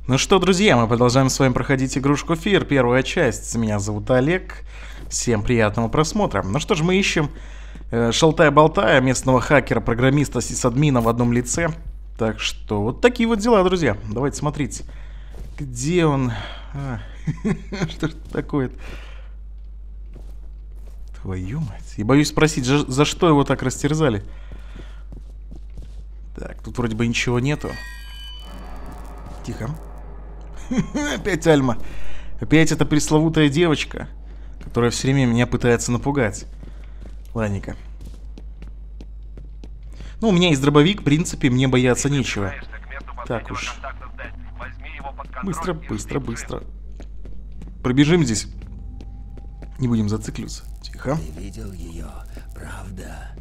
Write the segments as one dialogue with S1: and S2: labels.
S1: Ну что, друзья, мы продолжаем с вами проходить игрушку Fear, первая часть. Меня зовут Олег. Всем приятного просмотра. Ну что ж, мы ищем шалтая-болтая, местного хакера, программиста, сисадмина в одном лице. Так что вот такие вот дела, друзья. Давайте смотреть. Где он? Что ж такое-то? Твою мать. И боюсь спросить, за что его так растерзали? Так, тут вроде бы ничего нету. Тихо. Опять Альма. Опять эта пресловутая девочка, которая все время меня пытается напугать. Ладненько. Ну, у меня есть дробовик, в принципе, мне бояться нечего. Так уж. Быстро, быстро, быстро. Пробежим здесь. Не будем зацикливаться. Тихо.
S2: Ты видел ее, правда?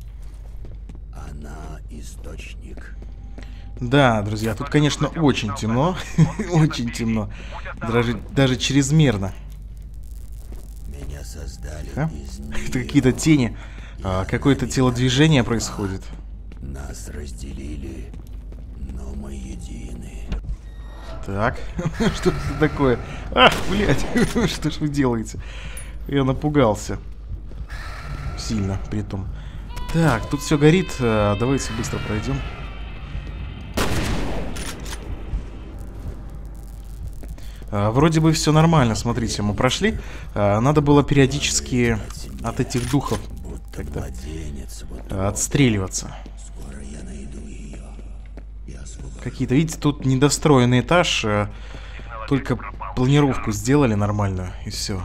S2: Она источник.
S1: Да, друзья, тут, конечно, очень темно. Очень темно. Даже чрезмерно.
S2: Меня создали из нее.
S1: Это какие-то тени. Какое-то телодвижение происходит.
S2: Нас разделили, но мы едины.
S1: Так, что это такое? Ах, блядь, что ж вы делаете? Я напугался. Сильно, при том. Так, тут все горит. Давайте быстро пройдем. Вроде бы все нормально, смотрите, мы прошли. Надо было периодически от этих духов как-то отстреливаться. Какие-то, видите, тут недостроенный этаж. Только планировку сделали нормальную, и все.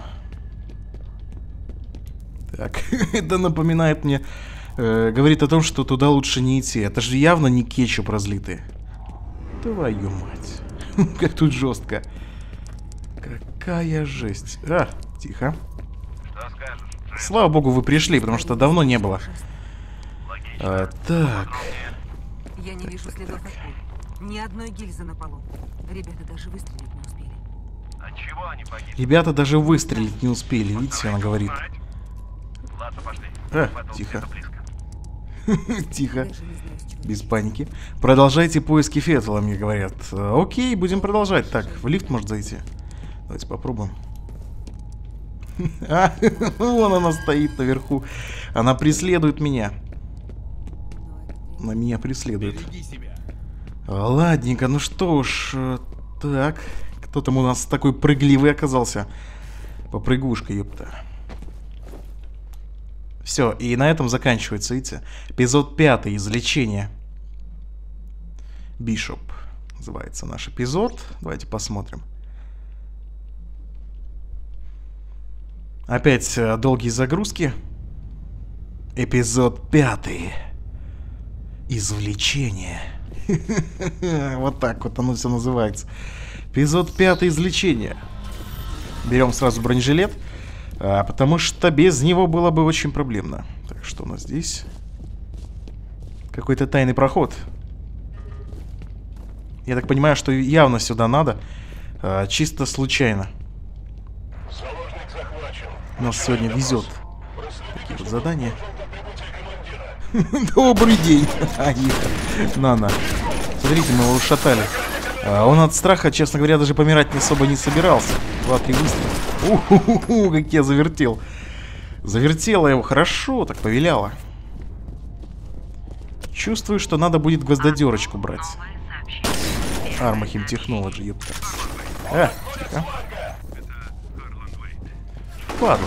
S1: Так, это напоминает мне... говорит о том, что туда лучше не идти. Это же явно не кетчуп разлитый. Твою мать. Как тут жестко. Какая жесть. Тихо. Слава богу, вы пришли, потому что давно не было. Так.
S3: Я не вижу следов от пуль. Ни одной гильзы на полу. Ребята даже выстрелить не успели.
S4: От чего они погибли?
S1: Ребята даже выстрелить не успели. Видите, она говорит.
S4: Ладно, пошли.
S1: Тихо. Тихо. Без паники. Продолжайте поиски Феттела, мне говорят. Окей, будем продолжать. Так, в лифт может зайти. Давайте попробуем. Вон она стоит наверху. Она преследует меня. Она меня преследует. Ладненько, ну что уж. Так, кто там у нас такой прыгливый оказался? Попрыгушка, ёпта. Все, и на этом заканчивается, видите? Эпизод 5, излечение. Бишоп называется наш эпизод. Давайте посмотрим. Опять долгие загрузки. Эпизод 5. Извлечение. Вот так вот оно все называется. Эпизод 5. Извлечение. Берем сразу бронежилет. Потому что без него было бы очень проблемно. Так, что у нас здесь? Какой-то тайный проход. Я так понимаю, что явно сюда надо. Чисто случайно. Нас сегодня везет. Такие вот задания. Добрый день. На. Смотрите, мы его ушатали. Он от страха, честно говоря, даже помирать особо не собирался. 2-3 выстрела. Как я завертел. Завертела его хорошо, так повеляла. Чувствую, что надо будет гвоздодерочку брать. Armahim Technology, ёпта. Тихо. Ладно.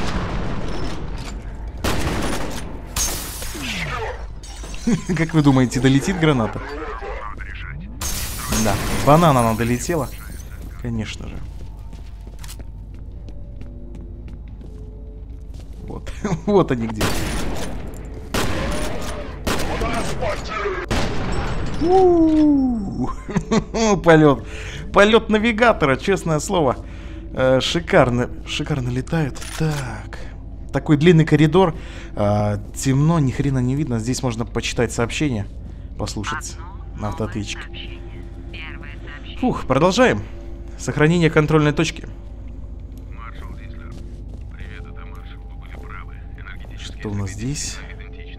S1: Как вы думаете, долетит граната? Да, банан она долетела. Конечно же. Вот. Вот они где. Полет. Полет навигатора, честное слово. Шикарно. Шикарно летает. Так. Такой длинный коридор. Темно, ни хрена не видно. Здесь можно почитать сообщения. Послушать на автоответчике. Фух, продолжаем. Сохранение контрольной точки. Что у нас здесь?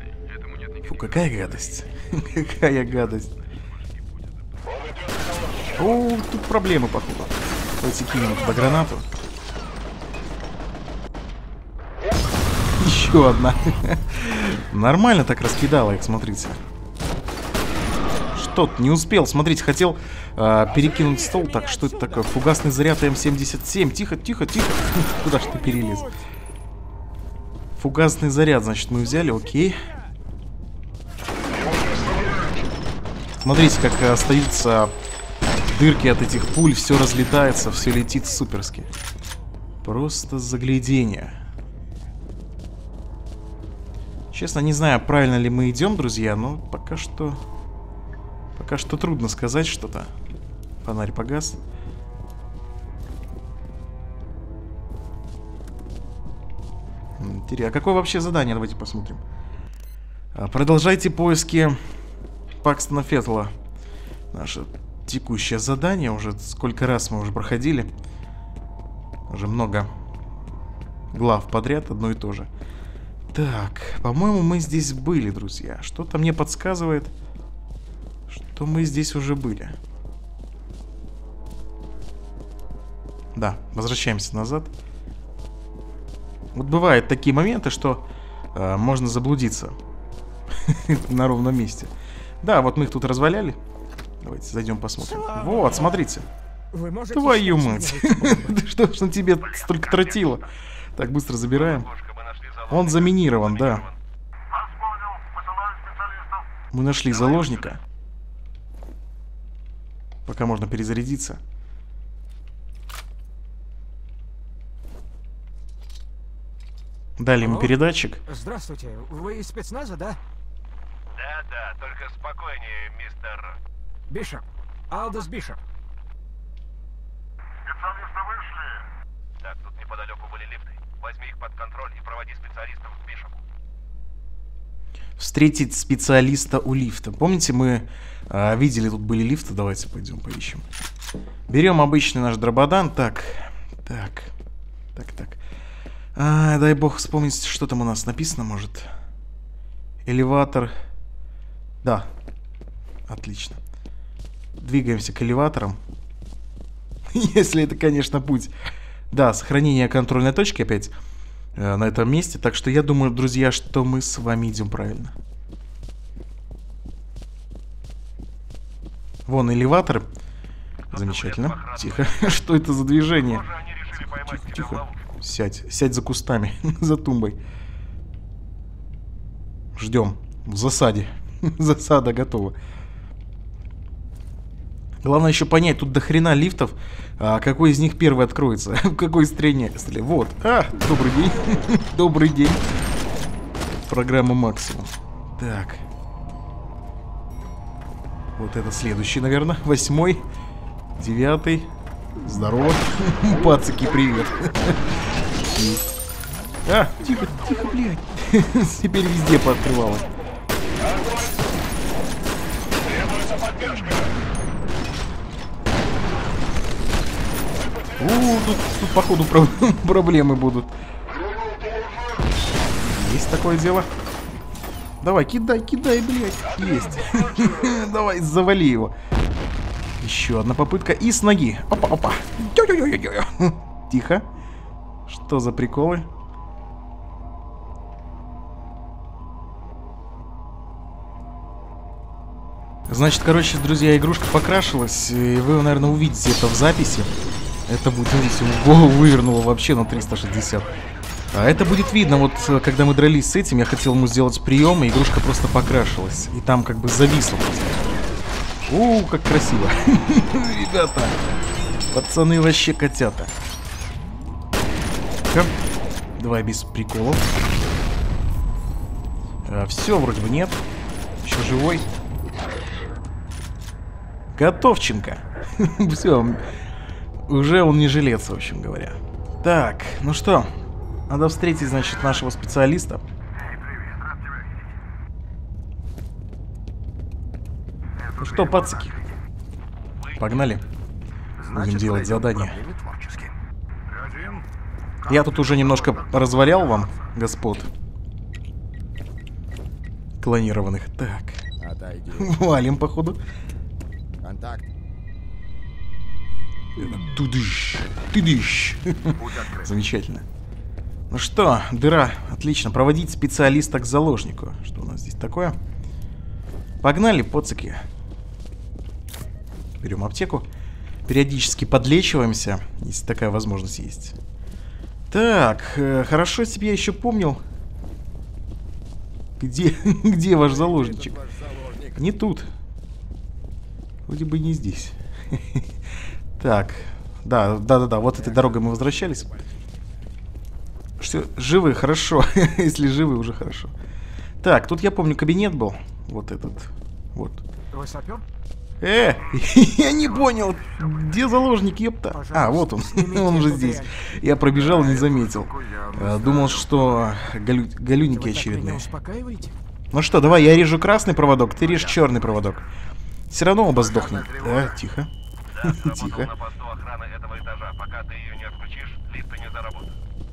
S1: Фу, какая гадость. Какая гадость. О, тут проблемы, походу. Давайте кинем туда гранату. Еще одна. Нормально так раскидала их, смотрите. Что-то не успел. Смотрите, хотел перекинуть стол. Так, что это такое? Фугасный заряд М77. Тихо, тихо, тихо. Куда ж ты перелез? Фугасный заряд, значит, мы взяли. Окей. Смотрите, как остаются дырки от этих пуль. Все разлетается, все летит суперски. Просто заглядение. Честно, не знаю, правильно ли мы идем, друзья, но пока что трудно сказать что-то. Фонарь погас. Интересно, а какое вообще задание? Давайте посмотрим. Продолжайте поиски Пакстона Феттла. Наше текущее задание. Уже сколько раз мы уже проходили. Уже много глав подряд, одно и то же. Так, по-моему, мы здесь были, друзья. Что-то мне подсказывает, что мы здесь уже были. Да, возвращаемся назад. Вот бывают такие моменты, что можно заблудиться на ровном месте. Да, вот мы их тут разваляли. Давайте зайдем посмотрим. Вот, смотрите. Твою мать. Что ж на тебе столько тротила? Так, быстро забираем. Он заминирован, да. Мы нашли заложника. Пока можно перезарядиться. Дали ему передатчик.
S5: Здравствуйте, вы из спецназа, да?
S4: Да, только спокойнее, мистер...
S5: Бишоп. Алдос Бишоп.
S4: Специалисты вышли. Так, тут неподалеку были лифты. Возьми их под контроль и проводи специалистов к Бишопу.
S1: Встретить специалиста у лифта. Помните, мы видели, тут были лифты. Давайте пойдем поищем. Берем обычный наш дрободан. Так. Дай бог вспомнить, что там у нас написано, может. Элеватор. Да. Отлично. Двигаемся к элеваторам. Если это, конечно, путь. Да, сохранение контрольной точки опять на этом месте. Так что я думаю, друзья, что мы с вами идем правильно. Вон элеватор. Замечательно. Тихо. Что это за движение? Тихо. Сядь за кустами, за тумбой. Ждем. В засаде. Засада готова. Главное еще понять, тут до хрена лифтов. А какой из них первый откроется? В какой стороне? Вот. Добрый день. Добрый день. Программа максимум. Так. Вот это следующий, наверное. 8-й. 9-й. Здорово. Пацаки, привет. Тихо, блядь. Теперь везде пооткрывалось. Тут походу проблемы будут. Есть такое дело. Давай, кидай, блядь. Есть. Давай, завали его. Еще одна попытка. И с ноги. Опа. Тихо. Что за приколы? Значит, короче, друзья, игрушка покрашилась. И вы, наверное, увидите это в записи. Это будет, видите, голову вывернуло вообще на 360. А это будет видно, вот когда мы дрались с этим, я хотел ему сделать прием, и игрушка просто покрашилась. И там как бы зависла просто. Как красиво. Ребята, пацаны вообще котята. Давай без приколов. Все, вроде бы нет. Еще живой. Готовченко. Все. Уже он не жилец, в общем говоря. Так, ну что, надо встретить, значит, нашего специалиста. Ну что, пацаки, погнали. Будем делать задание. Я тут уже немножко развалял вам, господ клонированных. Так, валим, походу.
S5: Контакт.
S1: Тудыщ, тудыщ. Замечательно. Ну что, дыра. Отлично. Проводить специалиста к заложнику. Что у нас здесь такое? Погнали, поцики. Берем аптеку. Периодически подлечиваемся, если такая возможность есть. Так, хорошо себе я еще помнил. Где ваш заложничек? Не тут. Вроде бы не здесь. Так, да, вот этой дорогой мы возвращались. Что, живы, хорошо. Если живы, уже хорошо. Так, тут я помню кабинет был. Вот этот. Вот.
S5: Вы сапер?
S1: Я не понял, где заложник, ёпта? А, вот он, он уже здесь. Я пробежал и не заметил. Думал, что галюники очередные.
S5: Успокаиваете?
S1: Ну что, давай, я режу красный проводок, ты режь черный проводок. Все равно оба сдохнем. Да, тихо. Тихо.
S4: На посту охраны этого этажа. Пока ты ее не отключишь, лифты не заработают.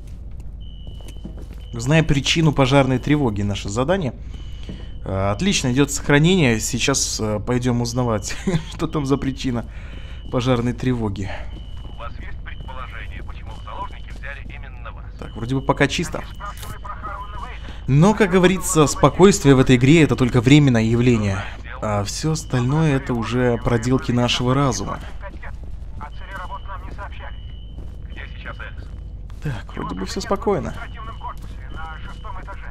S1: Зная причину пожарной тревоги, наше задание. Отлично, идет сохранение. Сейчас пойдем узнавать, что там за причина пожарной тревоги.
S4: У вас есть предположение, почему в заложники взяли именно вас?
S1: Так, вроде бы пока чисто. Но, как говорится, спокойствие в этой игре — это только временное явление. А все остальное — это уже проделки нашего разума.
S4: О цели работ нам не сообщали. Где сейчас Эльс?
S1: Так, вроде бы все спокойно.
S4: В административном корпусе на 6-м этаже.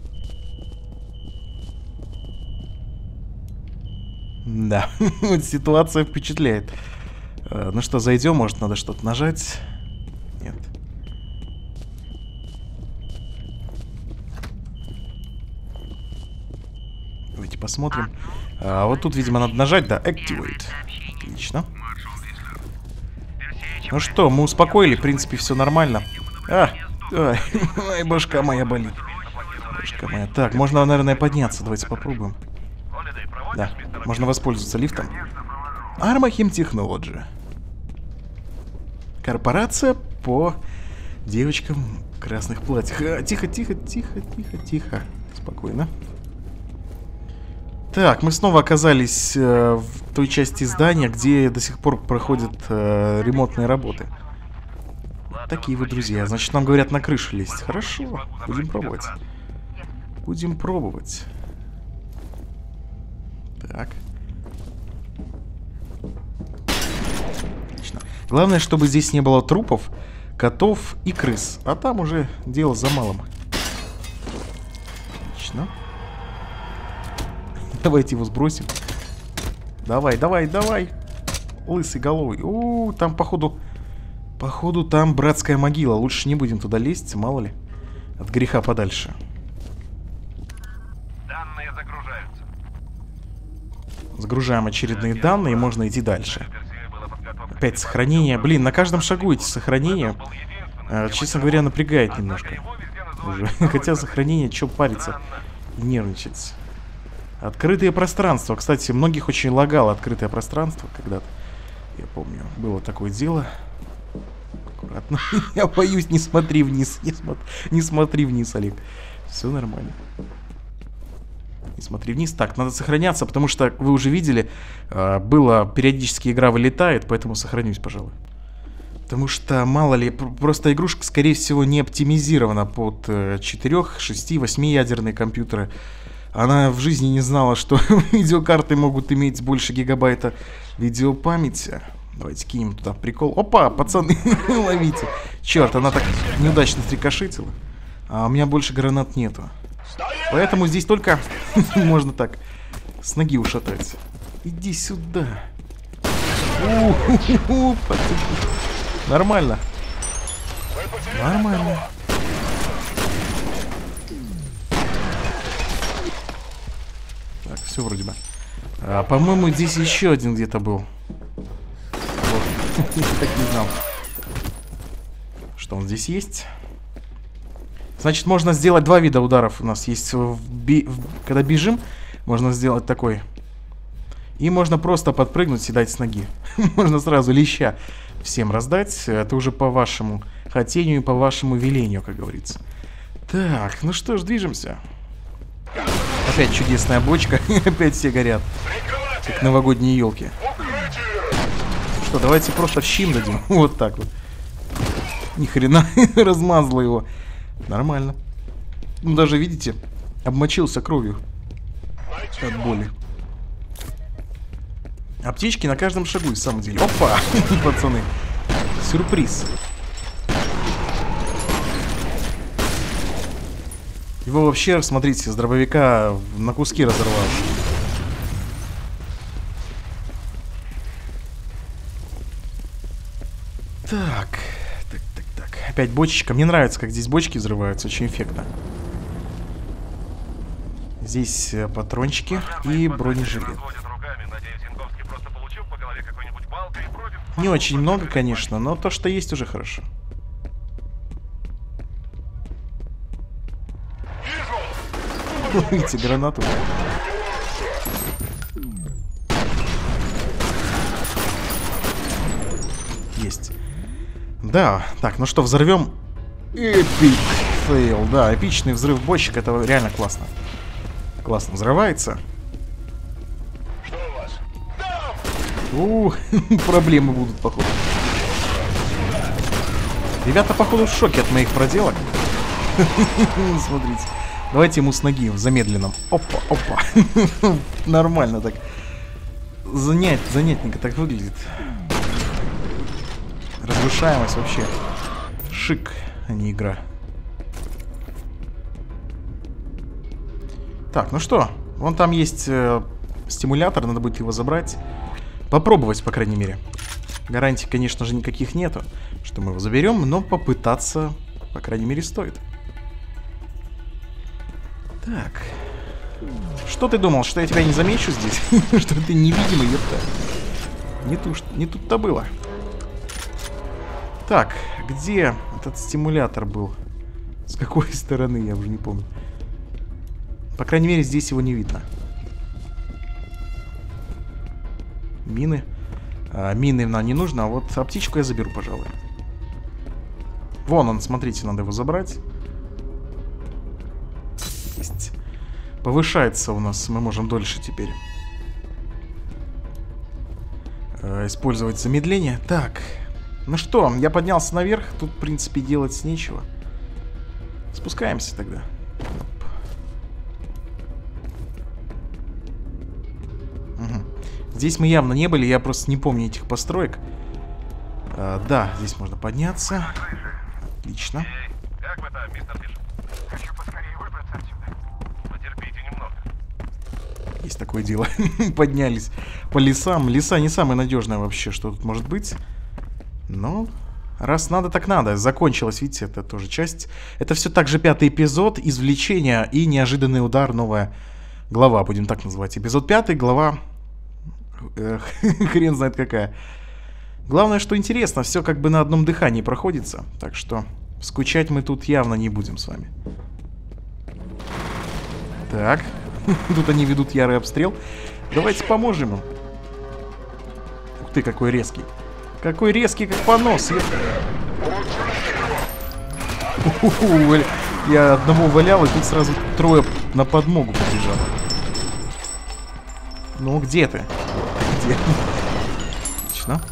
S1: Да, вот ситуация впечатляет. Ну что, зайдем, может, надо что-то нажать? Нет. Давайте посмотрим. Вот тут, видимо, надо нажать, да, Activate. Отлично. Ну что, мы успокоили, в принципе, все нормально. Ой, башка моя болит. Башка моя. Так, можно, наверное, подняться. Давайте попробуем. Да, можно воспользоваться лифтом. Armahim Technology. Корпорация по девочкам в красных платьях. Тихо, тихо, тихо, тихо, тихо. Спокойно. Так, мы снова оказались в той части здания, где до сих пор проходят ремонтные работы. Такие вы друзья. Значит, нам говорят на крышу лезть. Хорошо, будем пробовать. Будем пробовать. Так. Отлично. Главное, чтобы здесь не было трупов, котов и крыс. А там уже дело за малым. Отлично. Давайте его сбросим. Давай, давай, давай. Лысый головой. Там походу там братская могила. Лучше не будем туда лезть, мало ли. От греха подальше.
S4: Данные загружаются.
S1: Загружаем очередные данные, и можно идти дальше. Опять сохранение. Блин, на каждом шагу эти сохранения, честно говоря, напрягает немножко. Уже. Хотя сохранение, чё париться и нервничать. Открытые пространства. Кстати, многих очень лагало открытое пространство когда-то. Я помню, было такое дело. Аккуратно. Я боюсь, не смотри вниз. Не смотри вниз, Олег. Все нормально. Не смотри вниз. Так, надо сохраняться, потому что вы уже видели, было периодически игра вылетает, поэтому сохранюсь, пожалуй. Потому что, мало ли, просто игрушка, скорее всего, не оптимизирована под 4, 6, 8 ядерные компьютеры. Она в жизни не знала, что видеокарты могут иметь больше гигабайта видеопамяти. Давайте кинем туда прикол. Опа, пацаны, ловите. Черт, она так неудачно стрикошетила. А у меня больше гранат нету. Поэтому здесь только можно так с ноги ушатать. Иди сюда. Нормально. Нормально. Так, все вроде бы. По-моему, здесь еще один где-то был. Вот. Так не знал. Что он здесь есть? Значит, можно сделать два вида ударов. У нас есть, когда бежим, можно сделать такой. И можно просто подпрыгнуть и дать с ноги. Можно сразу леща всем раздать. Это уже по вашему хотению и по вашему велению, как говорится. Так, ну что ж, движемся. Опять чудесная бочка. Опять все горят. Как новогодние елки. что, давайте просто в щим дадим. Вот так вот. Ни хрена размазало его. Нормально. Ну, даже, видите, обмочился кровью от боли. Аптечки на каждом шагу, на самом деле. Опа, пацаны. Сюрприз. Его вообще, смотрите, с дробовика на куски разорвал. Так. Опять бочечка. Мне нравится, как здесь бочки взрываются. Очень эффектно. Здесь патрончики и бронежилет. Не очень много, конечно, но то, что есть, уже хорошо. Видите, гранату. Есть. Да, так, ну что, взорвем. Эпик фейл. Да, эпичный взрыв бочек, это реально классно. Классно взрывается. Проблемы будут, походу. Ребята, походу, в шоке от моих проделок. Смотрите. Давайте ему с ноги в замедленном. Опа, опа. Нормально так. Занятненько так выглядит. Разрушаемость вообще. Шик, а не игра. Так, ну что? Вон там есть стимулятор, надо будет его забрать. Попробовать, по крайней мере. Гарантий, конечно же, никаких нету, что мы его заберем, но попытаться, по крайней мере, стоит. Так. Что ты думал, что я тебя не замечу здесь? Что ты невидимый, ёпта. Не тут-то было. Так, где этот стимулятор был? С какой стороны, я уже не помню. По крайней мере, здесь его не видно. Мины. Мины нам не нужно, а вот аптечку я заберу, пожалуй. Вон он, смотрите, надо его забрать. Есть. Повышается у нас, мы можем дольше теперь использовать замедление. Так, ну что, я поднялся наверх. Тут, в принципе, делать нечего. Спускаемся тогда. Здесь мы явно не были, я просто не помню этих построек. Да, здесь можно подняться. Отлично.
S4: Как вы там, мистер Фиш? Хочу поскорее выбраться отсюда. Потерпите немного.
S1: Есть такое дело. Поднялись по лесам. Леса не самое надежное вообще, что тут может быть. Но раз надо, так надо. Закончилась, видите, это тоже часть. Это все так же 5-й эпизод. Извлечение и неожиданный удар. Новая глава, будем так называть. Эпизод 5, глава... Хрен знает какая. Главное, что интересно, все как бы на одном дыхании проходится. Так что скучать мы тут явно не будем с вами. Так. Тут они ведут ярый обстрел. Давайте поможем им. Ух ты, какой резкий. Какой резкий, как понос. Я одному валял, и тут сразу трое на подмогу побежал. Ну, где ты? Где? Отлично.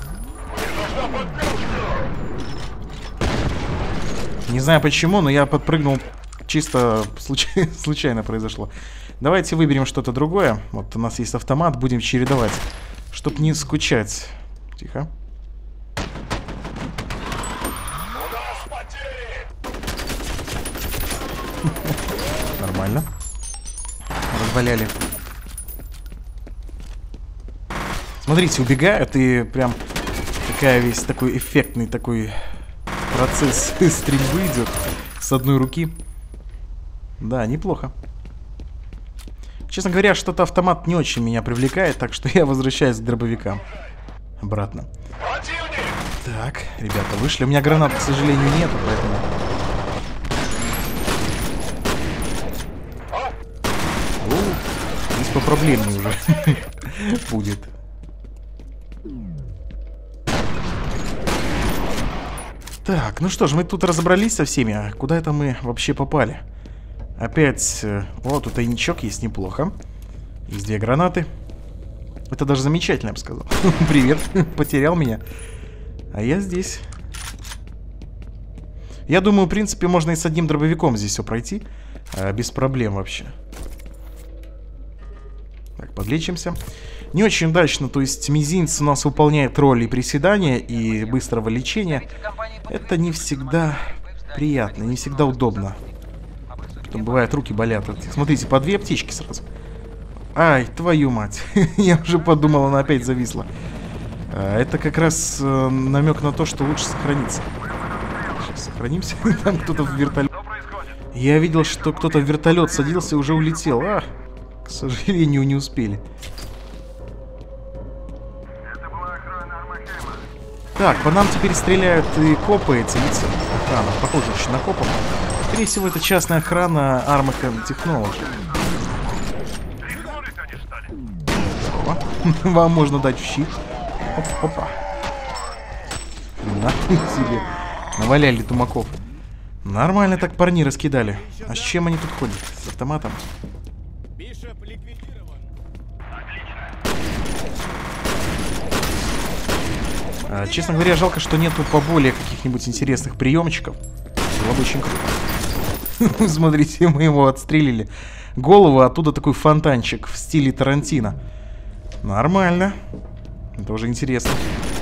S1: Не знаю почему, но я подпрыгнул. Чисто случайно произошло. Давайте выберем что-то другое. Вот у нас есть автомат, будем чередовать, чтоб не скучать. Тихо. Нормально. Разваляли. Смотрите, убегают, и прям такая весь такой эффектный такой процесс стрельбы идет с одной руки. Да, неплохо. Честно говоря, что-то автомат не очень меня привлекает, так что я возвращаюсь к дробовикам. Обратно. Так, ребята, вышли. У меня гранат, к сожалению, нету, поэтому... Здесь попроблемнее уже будет. Так, ну что ж, мы тут разобрались со всеми. А куда это мы вообще попали? Опять... О, тут тайничок есть, неплохо. Есть 2 гранаты. Это даже замечательно, я бы сказал. Привет, потерял меня. А я здесь. Я думаю, в принципе, можно и с одним дробовиком здесь все пройти. Без проблем вообще. Так, подлечимся. Не очень удачно, то есть мизинец у нас выполняет роль и приседания, и быстрого лечения. Это не всегда приятно, не всегда удобно. Потом бывает, руки болят. Смотрите, по 2 аптечки сразу. Ай, твою мать. Я уже подумал, она опять зависла. Это как раз намек на то, что лучше сохраниться. Сейчас сохранимся. Там кто-то в вертолет. Я видел, что кто-то в вертолет садился и уже улетел. К сожалению, не успели. Так, по нам теперь стреляют и копы эти лица. Охрана, похоже очень на копов. Скорее всего, это частная охрана Armacam Technology. Вам можно дать в щит. Опа. На себе. Наваляли тумаков. Нормально так парни раскидали. А с чем они тут ходят? С автоматом? Честно говоря, жалко, что нету поболее каких-нибудь интересных приемчиков. Было бы очень круто. Смотрите, мы его отстрелили. Голову, оттуда такой фонтанчик в стиле Тарантино. Нормально. Тоже интересно.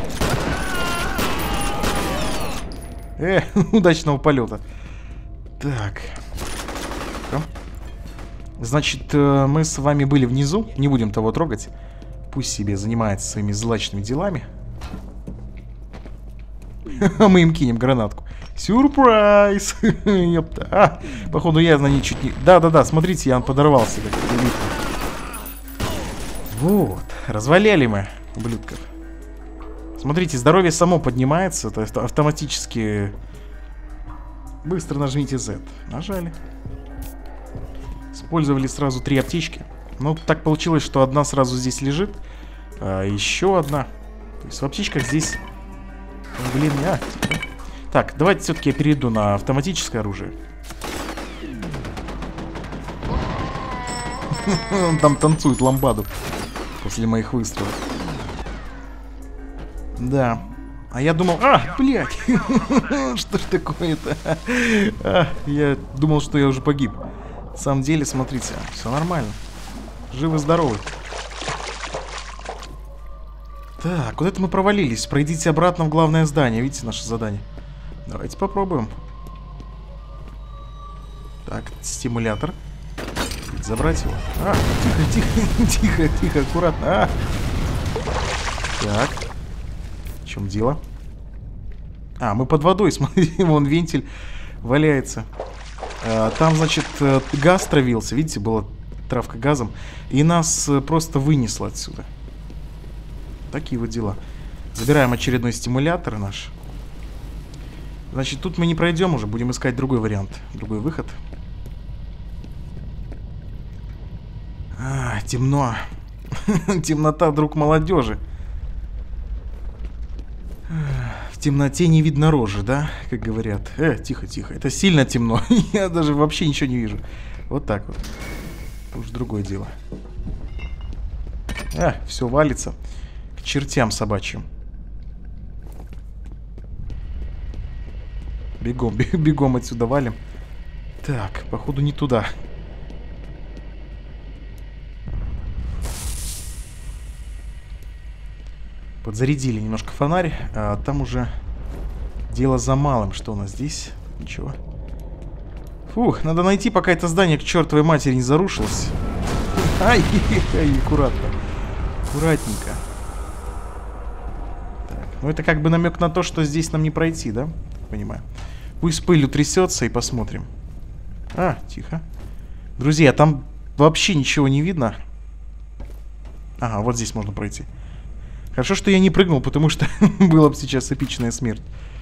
S1: Удачного полета. Так. Значит, мы с вами были внизу. Не будем того трогать. Пусть себе занимается своими злачными делами. А мы им кинем гранатку. Сюрприз! Ёпта. Походу я на ней чуть не... Да-да-да, смотрите, я подорвался. Вот. Разваляли мы, ублюдков. Смотрите, здоровье само поднимается. То есть автоматически... Быстро нажмите Z. Нажали. Использовали сразу 3 аптечки. Ну, так получилось, что одна сразу здесь лежит. А еще одна. То есть в аптечках здесь... Блин, Так, давайте все-таки я перейду на автоматическое оружие. Он там танцует ламбаду после моих выстрелов. Да. А я думал... блядь! Что ж такое-то? Я думал, что я уже погиб. На самом деле, смотрите, все нормально. Живы-здоровы. Так, вот это мы провалились. Пройдите обратно в главное здание. Видите наше задание? Давайте попробуем. Так, стимулятор. Забрать его. Тихо, аккуратно. Так. В чем дело? Мы под водой, смотри, вон вентиль валяется. Там, значит, газ травился. Видите, была травка газом. И нас просто вынесло отсюда. Такие вот дела. Забираем очередной стимулятор наш. Значит, тут мы не пройдем уже. Будем искать другой вариант. Другой выход. Темно. Темнота, друг молодежи. В темноте не видно рожи, да? Как говорят. Тихо. Это сильно темно. Я даже вообще ничего не вижу. Вот так вот. Это уж другое дело. Все валится. К чертям собачьим. Бегом отсюда валим. Так, походу не туда. Подзарядили немножко фонарь, а там уже дело за малым. Что у нас здесь? Ничего. Фух, надо найти, пока это здание к чертовой матери не зарушилось. Ай, аккуратно. Аккуратненько. Так, ну это как бы намек на то, что здесь нам не пройти, да? Так понимаю. Пусть пыль утрясется и посмотрим. Тихо. Друзья, там вообще ничего не видно. Ага, вот здесь можно пройти. Хорошо, что я не прыгнул, потому что была бы сейчас эпичная смерть.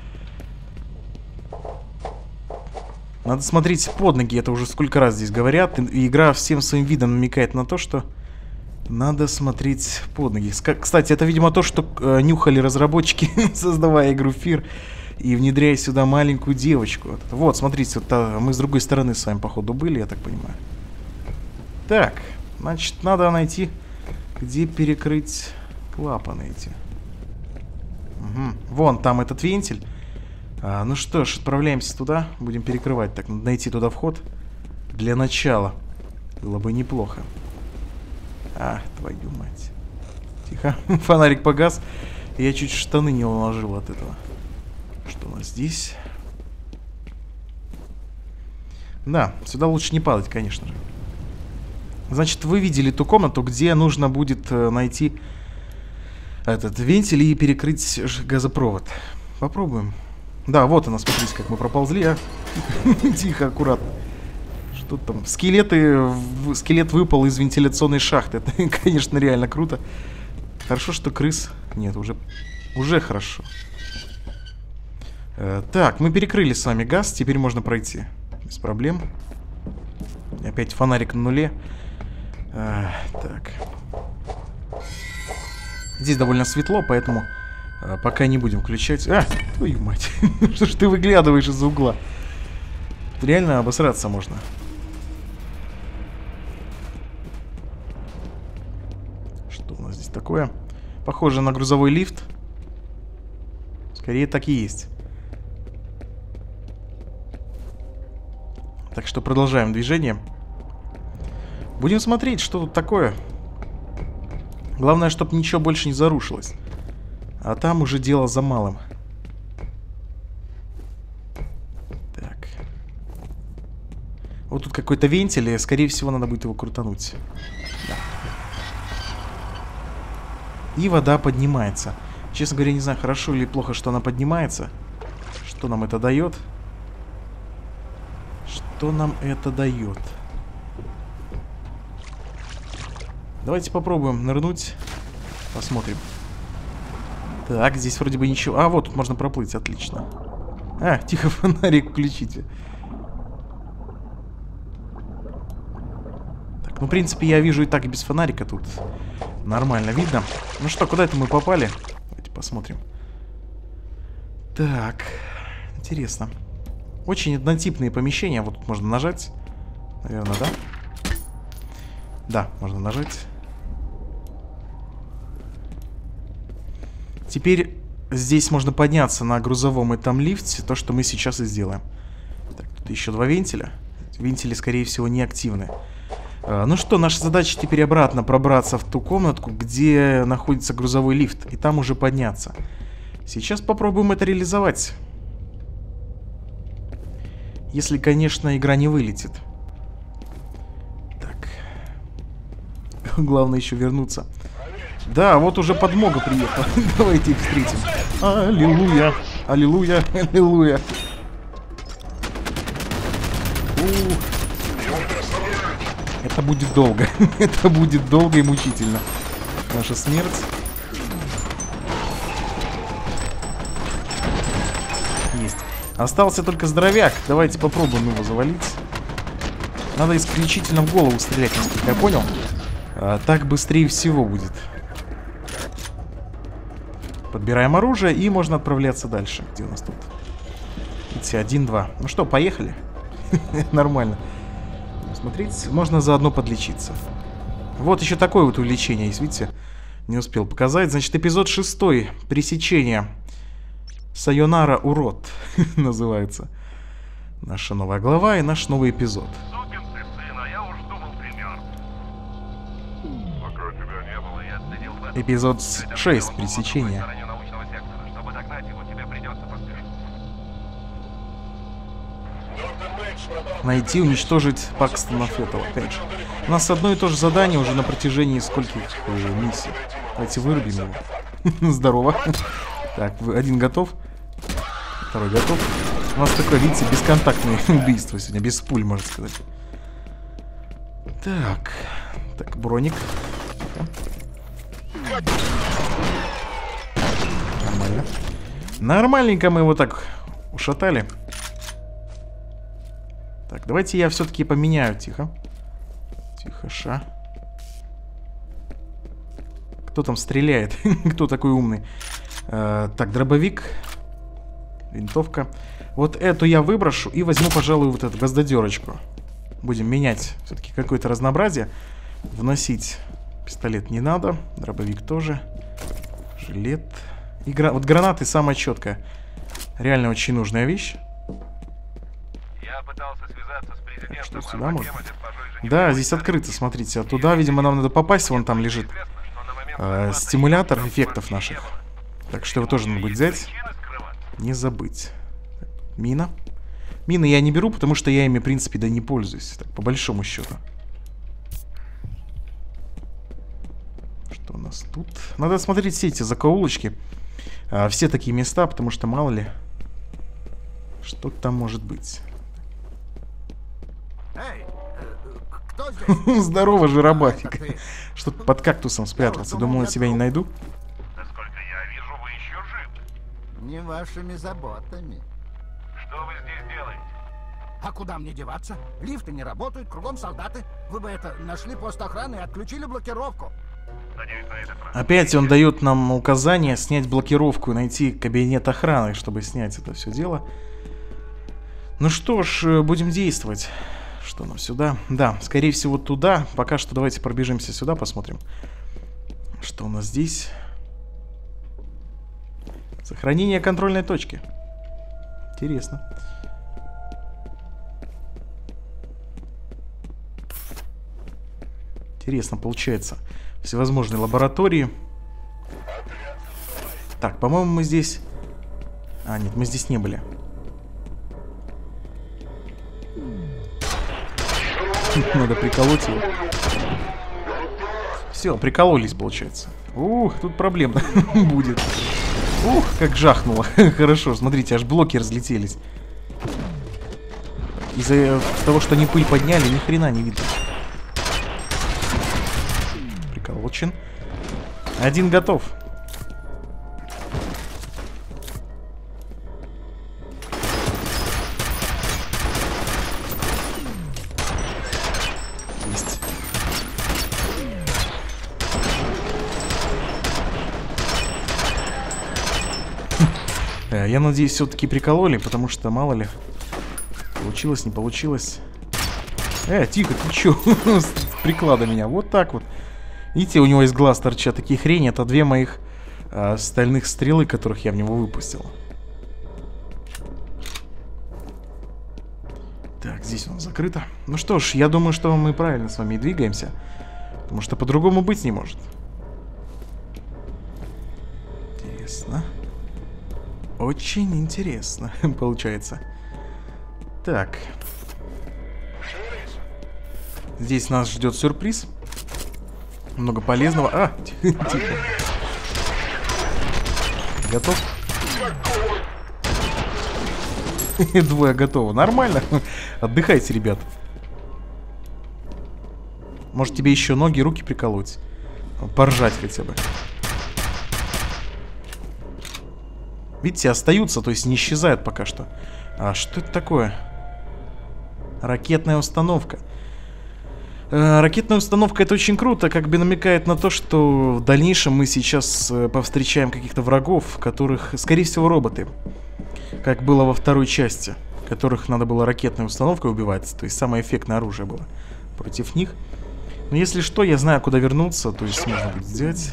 S1: Надо смотреть под ноги, это уже сколько раз здесь говорят. И игра всем своим видом намекает на то, что надо смотреть под ноги. Кстати, это, видимо, то, что нюхали разработчики, создавая игру Fear и внедряя сюда маленькую девочку. Вот, смотрите, вот, мы с другой стороны с вами, походу, были, я так понимаю. Так, значит, надо найти Где перекрыть клапаны эти? Угу. Вон там этот вентиль. Ну что ж, отправляемся туда. Будем перекрывать. Так, надо найти туда вход. Для начала. Было бы неплохо. Твою мать. Тихо. Фонарик погас. Я чуть штаны не уложил от этого. Что у нас здесь? Да, сюда лучше не падать, конечно же. Значит, вы видели ту комнату, где нужно будет найти этот вентиль и перекрыть газопровод. Попробуем. Да, вот она, смотрите, как мы проползли, Тихо, аккуратно. Что там? Скелет выпал из вентиляционной шахты. Это, конечно, реально круто. Хорошо, что крыс... Нет, уже хорошо. Так, мы перекрыли с вами газ. Теперь можно пройти. Без проблем. Опять фонарик на нуле. Так. Здесь довольно светло, поэтому пока не будем включать. Твою мать. Что ж ты выглядываешь из-за угла? Реально обосраться можно. Что у нас здесь такое? Похоже на грузовой лифт. Скорее так и есть. Так что продолжаем движение. Будем смотреть, что тут такое. Главное, чтобы ничего больше не зарушилось. А там уже дело за малым. Так. Вот тут какой-то вентиль, и, скорее всего, надо будет его крутануть. Да. И вода поднимается. Честно говоря, не знаю, хорошо или плохо, что она поднимается. Что нам это дает? Что нам это дает? Давайте попробуем нырнуть. Посмотрим. Так, здесь вроде бы ничего. Вот тут можно проплыть, отлично. Тихо, фонарик включите. Так, ну, в принципе, я вижу и так, и без фонарика тут. Нормально видно. Ну что, куда это мы попали? Давайте посмотрим. Так, интересно. Очень однотипные помещения. Вот тут можно нажать. Наверное, да? Да, можно нажать. Теперь здесь можно подняться на грузовом этом лифте. То, что мы сейчас и сделаем. Так, тут еще два вентиля. Вентили, скорее всего, не активны. Ну что, наша задача теперь обратно пробраться в ту комнатку, где находится грузовой лифт. И там уже подняться. Сейчас попробуем это реализовать. Если, конечно, игра не вылетит. Так. Главное еще вернуться. Да, вот уже подмога приехала. Давайте их встретим. Аллилуйя. Аллилуйя. Аллилуйя. Это будет долго. Это будет долго и мучительно. Наша смерть. Есть. Остался только здоровяк. Давайте попробуем его завалить. Надо исключительно в голову стрелять, насколько я понял. Так быстрее всего будет. Подбираем оружие и можно отправляться дальше. Где у нас тут? Видите, 1-2. Ну что, поехали. Нормально. Смотрите, можно заодно подлечиться. Вот еще такое вот увлечение есть, видите? Не успел показать. Значит, эпизод 6. Пресечение. Сайонара, урод. Называется. Наша новая глава и наш новый эпизод.
S4: Сукин ты сын, а я уж думал, ты мертв. Пока тебя не было, я следил в этом.
S1: Эпизод 6. Пресечение.
S4: Чтобы догнать его, тебе придется поспешить.
S1: Найти, уничтожить Пакстона Феттела. Опять же. У нас одно и то же задание уже на протяжении скольких миссий. Давайте вырубим его. Здорово. Так, один готов. Второй готов. У нас такое, видите, бесконтактное убийство сегодня. Без пуль, можно сказать. Так. Так, броник. Нормально. Нормальненько мы его так ушатали. Так, давайте я все-таки поменяю. Тихо. Тихо, ша. Кто там стреляет? Кто такой умный? Так, дробовик. Винтовка. Вот эту я выброшу и возьму, пожалуй, вот эту гвоздодерочку. Будем менять все-таки какое-то разнообразие. Вносить Пистолет не надо. Дробовик тоже. Жилет. И вот гранаты самая четкая. Реально очень нужная вещь.
S4: Я пытался связаться с президентом.
S1: Что, сюда можно? Да, здесь открыто, смотрите. А туда, видимо, нам надо попасть. Вон там лежит стимулятор эффектов наших. Так что его тоже надо будет взять. Не забыть. Так, мина. Мины я не беру, потому что я ими, в принципе, да не пользуюсь. Так, по большому счету. Что у нас тут? Надо смотреть все эти закоулочки. Все такие места, потому что мало ли что там может быть.
S2: Эй, кто здесь?
S1: Здорово, жиробасик. Что-то под кактусом спрятался. Думал, я тебя не найду.
S4: Насколько я вижу, вы еще живы.
S2: Не вашими заботами.
S4: Что вы здесь делаете?
S6: А куда мне деваться? Лифты не работают, кругом солдаты. Вы бы нашли пост охраны и отключили блокировку.
S4: Надеюсь, на это правда.
S1: Опять он дает нам указание снять блокировку и найти кабинет охраны, чтобы снять это все дело. Ну что ж, будем действовать. Что нам сюда? Да, скорее всего туда. Пока что давайте пробежимся сюда, посмотрим. Что у нас здесь? Сохранение контрольной точки. Интересно. Интересно получается. Всевозможные лаборатории. Так, по-моему, мы здесь... А, нет, мы здесь не были. Надо приколоть его. Все, прикололись, получается. Ух, тут проблема будет. Ух, как жахнуло. Хорошо, смотрите, аж блоки разлетелись. Из-за того, что они пыль подняли, ни хрена не видно. Приколочен. Один готов. Есть. Я надеюсь, все-таки прикололи, потому что мало ли. Получилось, не получилось. Тихо, ты чё? С приклада меня. Вот так вот. Видите, у него из глаз торчат такие хрени. Это две моих стальных стрелы, которых я в него выпустил. Так, здесь у нас закрыто. Ну что ж, я думаю, что мы правильно с вами двигаемся. Потому что по-другому быть не может. Интересно. Очень интересно получается. Так. Здесь нас ждет сюрприз. Много полезного. А, тихо. Готов? Двое готовы. Нормально. Отдыхайте, ребят. Может, тебе еще ноги и руки приколоть? Поржать хотя бы. Видите, остаются, то есть не исчезают пока что. А что это такое? Ракетная установка. Ракетная установка — это очень круто, как бы намекает на то, что в дальнейшем мы сейчас повстречаем каких-то врагов, которых, скорее всего, роботы. Как было во второй части, которых надо было ракетной установкой убивать. То есть самое эффектное оружие было против них. Но если что, я знаю, куда вернуться. То есть можно будет взять...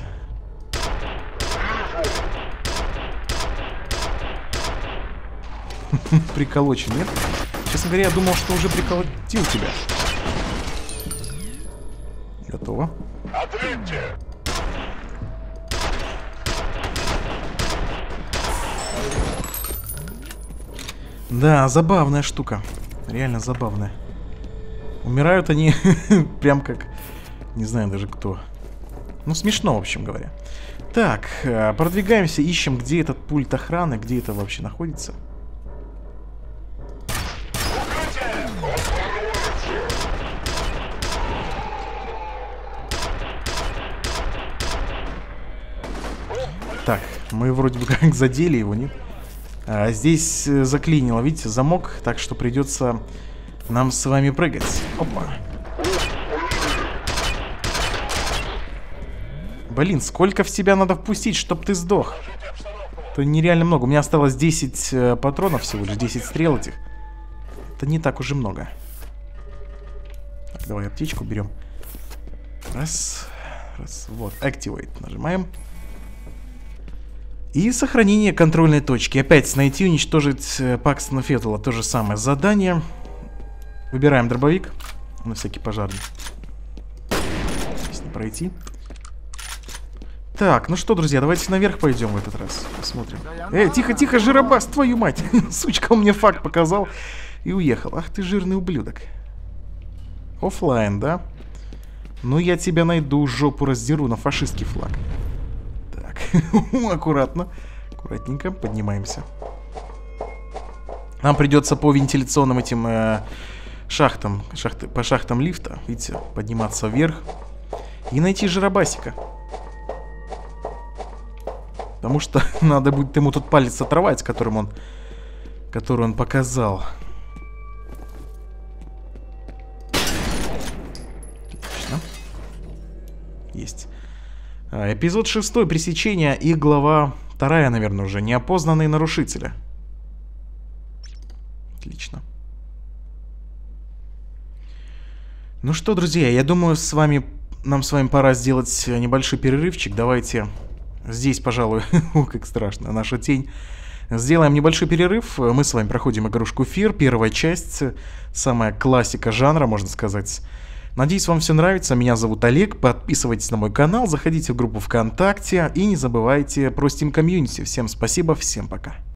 S1: Приколочен, нет? Честно говоря, я думал, что уже приколотил тебя. Готово. Да, забавная штука. Реально забавная. Умирают они прям как... Не знаю даже кто. Ну, смешно, в общем говоря. Так, продвигаемся, ищем, где этот пульт охраны, где это вообще находится. Так, мы вроде бы как задели его, нет? Здесь заклинило, видите, замок, так что придется нам с вами прыгать. Опа. Блин, сколько в тебя надо впустить, чтоб ты сдох? Это нереально много. У меня осталось 10 патронов всего лишь, 10 стрел этих. Это не так уж и много. Так, давай аптечку берем. Раз, Раз, вот, Activate нажимаем. И сохранение контрольной точки. Опять найти, уничтожить Пакстона Феттела. То же самое задание. Выбираем дробовик. На всякий пожарный. Здесь не пройти. Так, ну что, друзья, давайте наверх пойдем в этот раз. Посмотрим. Тихо, тихо, жиробас, твою мать. Сучка, он мне факт показал и уехал. Ах ты жирный ублюдок. Оффлайн, да? Ну я тебя найду, жопу раздеру на фашистский флаг. Так, аккуратно. Аккуратненько, поднимаемся. Нам придется по вентиляционным этим шахтам, по шахтам лифта, видите, подниматься вверх и найти жиробасика. Потому что надо будет ему тут палец оторвать, который он показал. Отлично. Есть. Эпизод 6. Пресечение и глава 2, наверное, уже. Неопознанные нарушители. Отлично. Ну что, друзья, я думаю, нам с вами пора сделать небольшой перерывчик. Давайте здесь, пожалуй, как страшно, наша тень. Сделаем небольшой перерыв. Мы с вами проходим игрушку Fear. Первая часть, самая классика жанра, можно сказать. Надеюсь, вам все нравится. Меня зовут Олег. Подписывайтесь на мой канал, заходите в группу ВКонтакте и не забывайте про Steam Community. Всем спасибо, всем пока.